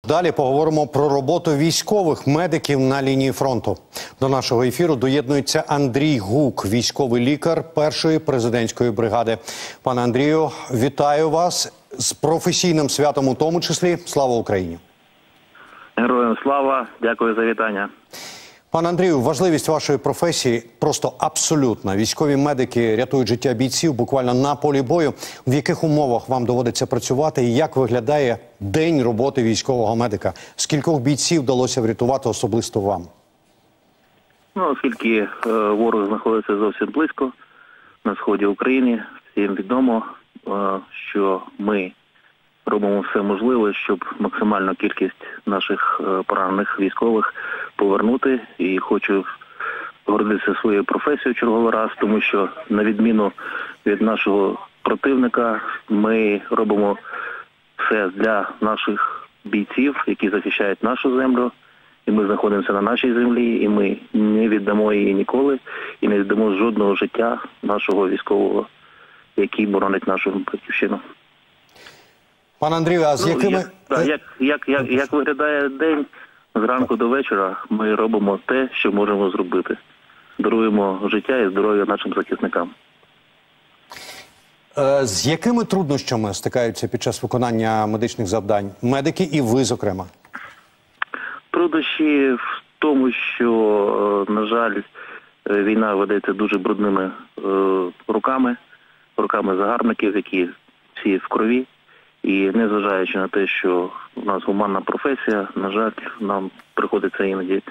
Далі поговоримо про роботу військових медиків на лінії фронту. До нашого ефіру доєднується Андрій Гук, військовий лікар 1-ї президентської бригади. Пане Андрію, вітаю вас з професійним святом у тому числі. Слава Україні! Героям слава! Дякую за вітання. Пане Андрію, важливість вашої професії просто абсолютна. Військові медики рятують життя бійців буквально на полі бою. В яких умовах вам доводиться працювати і як виглядає день роботи військового медика? Скількох бійців вдалося врятувати особисто вам? Оскільки ворог знаходиться зовсім близько на сході України, всім відомо, що ми робимо все можливе, щоб максимальну кількість наших поранених військових повернути. І хочу гордитися своєю професією черговий раз, тому що на відміну від нашого противника ми робимо все для наших бійців, які захищають нашу землю. І ми знаходимося на нашій землі, і ми не віддамо її ніколи, і не віддамо жодного життя нашого військового, який боронить нашу батьківщину. Пане Андрію, а з якими... Як виглядає день, зранку до вечора ми робимо те, що можемо зробити. Даруємо життя і здоров'я нашим захисникам. З якими труднощами стикаються під час виконання медичних завдань медики і ви, зокрема? Труднощі в тому, що, на жаль, війна ведеться дуже брудними руками загарбників, які всі в крові. І незважаючи на те, що у нас гуманна професія, на жаль, нам приходиться іноді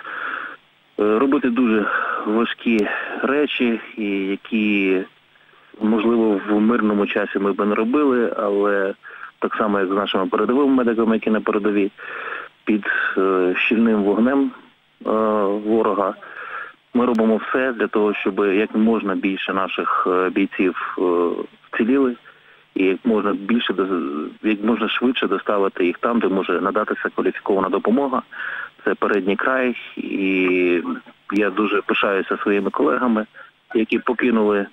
робити дуже важкі речі, які, можливо, в мирному часі ми б не робили, але так само, як з нашими передовими медиками, які на передовій, під щільним вогнем ворога, ми робимо все для того, щоб як можна більше наших бійців вціліли, і як можна швидше доставити їх там, де може надатися кваліфікована допомога. Це передній край, і я дуже пишаюся своїми колегами, які покинули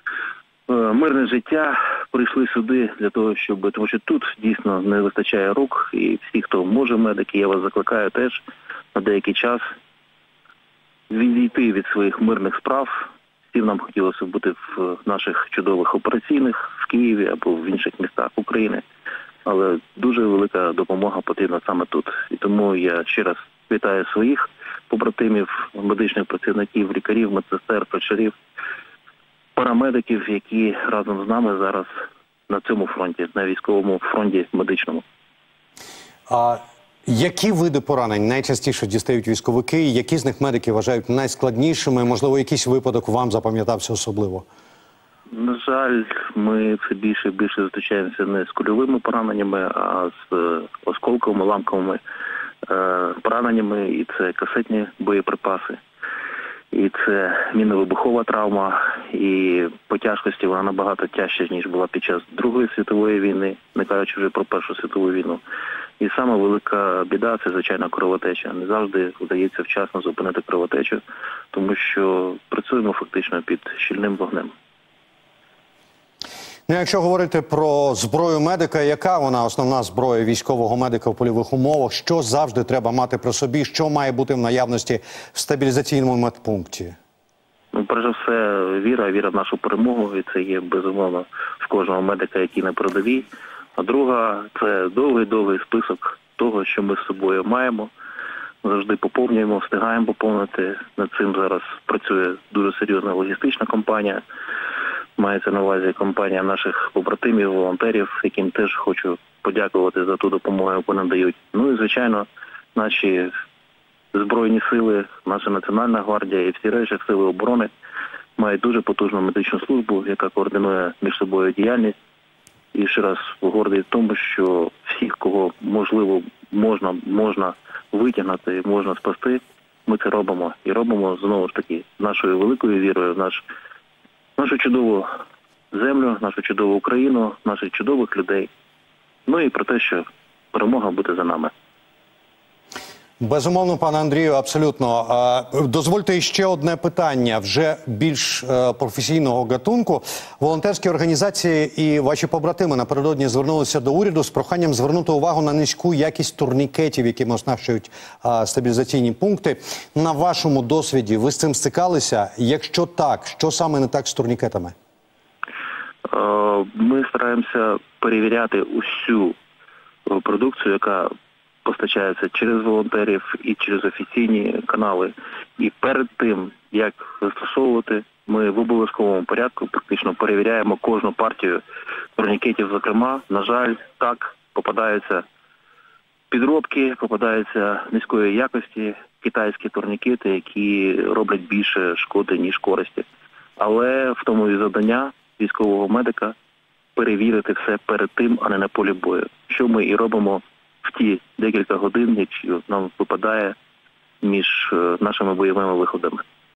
мирне життя, прийшли сюди для того, тому що тут дійсно не вистачає рук, і всі, хто може медики, я вас закликаю теж на деякий час відійти від своїх мирних справ. Всім нам хотілося бути в наших чудових операційних в Києві або в інших містах України, але дуже велика допомога потрібна саме тут. І тому я ще раз вітаю своїх побратимів, медичних працівників, лікарів, медсестер, фельдшерів, парамедиків, які разом з нами зараз на цьому фронті, на військовому фронті медичному. А які види поранень найчастіше дістають військовики? Які з них медики вважають найскладнішими? Можливо, якийсь випадок вам запам'ятався особливо? На жаль, ми все більше і більше зустрічаємося не з кульовими пораненнями, а з осколковими, ламковими пораненнями. І це касетні боєприпаси, і це мінно-вибухова травма. І по тяжкості вона набагато тяжча, ніж була під час Другої світової війни, не кажучи вже про Першу світову війну. І саме велика біда – це, звичайно, кровотеча. Не завжди вдається вчасно зупинити кровотечу, тому що працюємо фактично під щільним вогнем. Якщо говорити про зброю медика, яка вона основна зброя військового медика в польових умовах? Що завжди треба мати при собі? Що має бути в наявності в стабілізаційному медпункті? Перш за все, віра в нашу перемогу, і це є, безумовно, в кожного медика, який на передовій. А друга – це довгий список того, що ми з собою маємо. Завжди поповнюємо, встигаємо поповнити. Над цим зараз працює дуже серйозна логістична компанія. Мається на увазі компанія наших побратимів, волонтерів, яким теж хочу подякувати за ту допомогу, яку надають. Ну і, звичайно, наші Збройні сили, наша Національна гвардія і всі решта сили оборони мають дуже потужну медичну службу, яка координує між собою діяльність. І ще раз гордий в тому, що всіх, кого можливо можна витягнути, можна спасти, ми це робимо. І робимо, знову ж таки, нашою великою вірою в нашу чудову землю, нашу чудову Україну, наших чудових людей. Ну і про те, що перемога буде за нами. Безумовно, пане Андрію, абсолютно. Дозвольте ще одне питання, вже більш професійного гатунку. Волонтерські організації і ваші побратими напередодні звернулися до уряду з проханням звернути увагу на низьку якість турнікетів, якими оснащують стабілізаційні пункти. На вашому досвіді ви з цим стикалися? Якщо так, що саме не так з турнікетами? Ми стараємося перевіряти усю продукцію, яка постачається через волонтерів і через офіційні канали. І перед тим, як застосовувати, ми в обов'язковому порядку практично перевіряємо кожну партію турнікетів. Зокрема, на жаль, так попадаються підробки, попадаються низької якості китайські турнікети, які роблять більше шкоди, ніж користі. Але в тому і завдання військового медика перевірити все перед тим, а не на полі бою. Що ми і робимо в ті декілька годин, які нам випадає між нашими бойовими виходами.